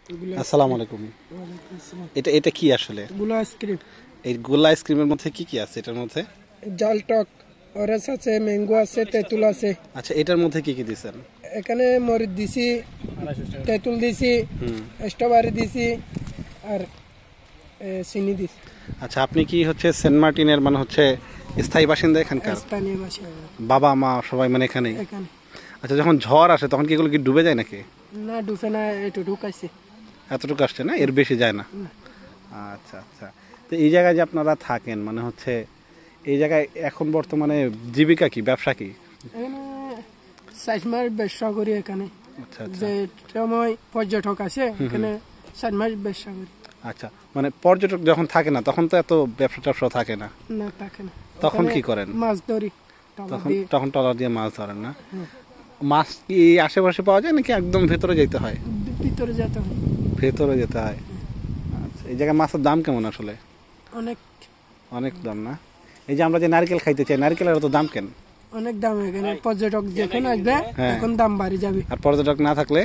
আসসালামু আলাইকুম। এটা এটা কি আসলে? গোলা আইসক্রিম। এই গোলা আইসক্রিমের মধ্যে কি কি আছে এটার মধ্যে? জাল টক, অরেঞ্জ আছে, ম্যাঙ্গো আছে, তেঁতুল আছে। আচ্ছা, এটার মধ্যে কি কি দিছেন? এখানে মরিচ দিছি, তেঁতুল দিছি, স্ট্রবেরি দিছি আর চিনি দিছি। আচ্ছা, আপনি কি হচ্ছে সেন্ট মার্টিনের মানে হচ্ছে স্থায়ী বাসিন্দা এখানকার? স্থানীয় বাসিন্দা। বাবা মা সবাই মানে এখানেই? এখানে। আচ্ছা, যখন ঝড় আসে তখন কি এগুলো কি ডুবে যায় নাকি? না, ডুবে না, একটু ঢুকাইছে। এতটুকু আসছে না, এর বেশি যায় না? আচ্ছা আচ্ছা। তো এই জায়গায় যে আপনারা থাকেন মানে হচ্ছে এই জায়গায় এখন বর্তমানে জীবিকা কি, ব্যবসা কি? এখানে 60 মাস ব্যবসা করি এখানে। আচ্ছা আচ্ছা। যে সময় পর্যটক আসে এখানে 60 মাস ব্যবসা করি। আচ্ছা, মানে পর্যটক যখন থাকে না তখন তো এত ব্যবসা ট্যাবসা থাকে না? না, থাকে না। তখন কি করেন? মাছ ধরি। তখন ট্রলার দিয়ে মাছ ধরেন না? মাছ কি আশেপাশে পাওয়া যায় নাকি একদম ভেতরে যেতে হয়? ভিতরে যেতে হয়। ভেতরে যেতে হয়। আচ্ছা, এই জায়গায় মাছের দাম কেমন আসলে? অনেক অনেক দাম না? এই যে আমরা যে নারকেল খাইতে চাই, নারকেলের তো দাম কেন? অনেক দাম এখানে। পর্যটক যখন আসবে এখন দাম বাড়ি যাবে। আর পর্যটক না থাকলে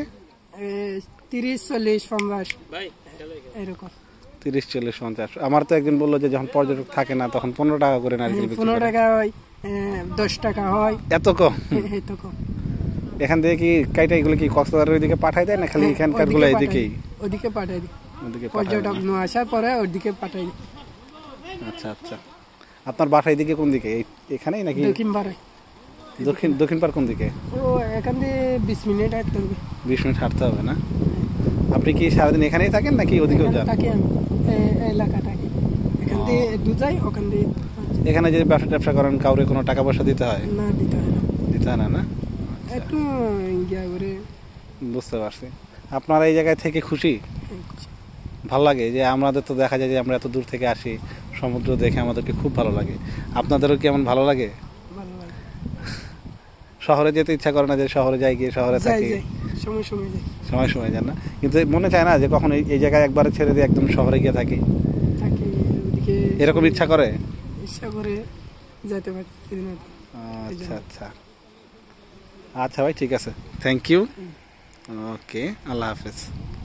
30, 40, 50 এরকম। 30, 40, 50। আমার তো একদিন বললো যে যখন পর্যটক থাকে না তখন 15 টাকা করে নারকেল বিক্রি 15 করে। টাকা হয়, 10 টাকা হয়। এত কম? এত কম। এখান থেকে কি কাইটা এগুলো কি কক্সবাজারের ওইদিকে পাঠাই দেয় না খালি এখানকার গুলো এদিকেই? ওদিকে পাঠাই দিই। ওদিকে পর্যটক নিয়ে আসার পরে ওদিকে পাঠাই দিই। আচ্ছা আচ্ছা। আপনার বাসা এদিকে কোন দিকে? এখানেই নাকি? দক্ষিণ পাড়ায়। দক্ষিণ পাড় কোন দিকে? ও এখান থেকে 20 মিনিট হাঁটতে হবে। 20 মিনিট হাঁটতে হবে না? আপনি কি সারাদিন এখানেই থাকেন নাকি ওদিকেও যান? থাকি আমি, এলাকা থাকি। এখান থেকে যাই, ওখান থেকে। এখানে যে ব্যবসা করেন কাউরে কোনো টাকা পয়সা দিতে হয়? না, দিতে হয় না। দিতে হয় না না? একটু ইয়া করে। বুঝতে পারছি। আপনারা এই জায়গায় থেকে খুশি? ভালো লাগে যে আমাদের তো দেখা যায় যে আমরা এত দূর থেকে আসি, সমুদ্র দেখে আমাদেরকে খুব ভালো লাগে। আপনাদেরও কি এমন ভালো লাগে? ভালো লাগে। শহরে যেতে ইচ্ছা করে না যে শহরে যাই, গিয়ে শহরে থাকি? সময় সময় যাই। সময় সময় যান না, কিন্তু মনে চায় না যে কখন এই জায়গায় একবারে ছেড়ে দিয়ে একদম শহরে গিয়ে থাকি? ওদিকে এরকম ইচ্ছা করে যেতে পারছি না। আচ্ছা আচ্ছা। আচ্ছা ভাই, ঠিক আছে, থ্যাংক ইউ। ওকে, আল্লাহ হাফেজ।